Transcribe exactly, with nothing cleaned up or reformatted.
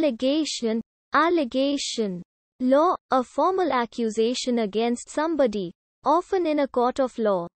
Allegation, allegation. Law, a formal accusation against somebody, often in a court of law.